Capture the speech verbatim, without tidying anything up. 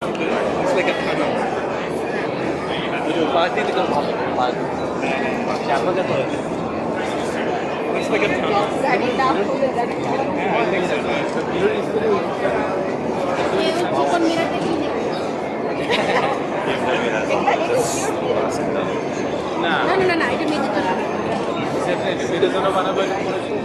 Looks like a tunnel. Party to come party. Siapa ka to? Looks like a tunnel. Yeah, I think so. Nah. No, no, no, no. It will make it. Definitely. It is one of